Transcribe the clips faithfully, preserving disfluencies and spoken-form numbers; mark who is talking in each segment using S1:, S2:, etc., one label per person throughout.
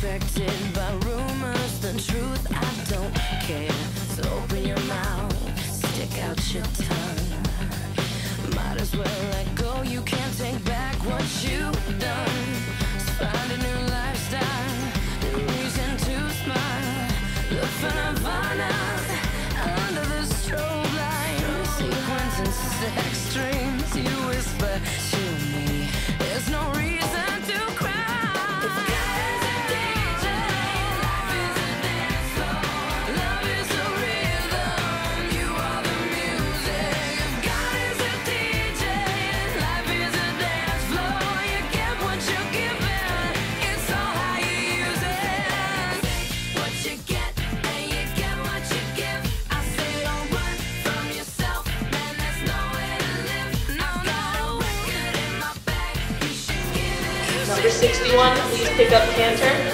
S1: affected by rumors, the truth I don't care. So open your mouth, stick out your tongue. Might as well let go, you can't take back what you've done. So find a new lifestyle, new reason to smile. Look for nirvana under the strobe light. Sequence and sex dreams, you whisper to me, there's no reason to cry.
S2: Number sixty-one, please pick up canter.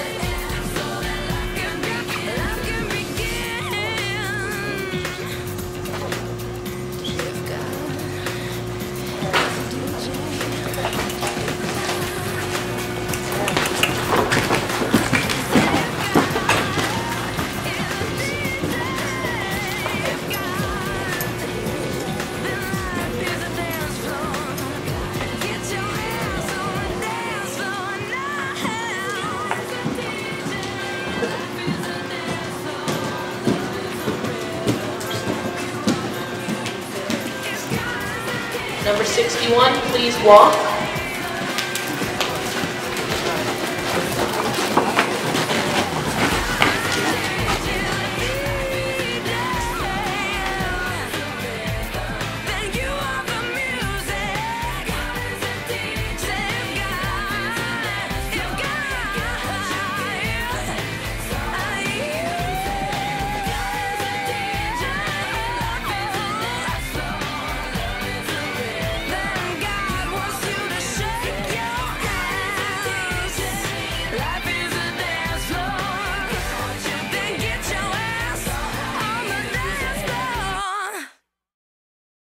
S2: Number sixty-one, please walk.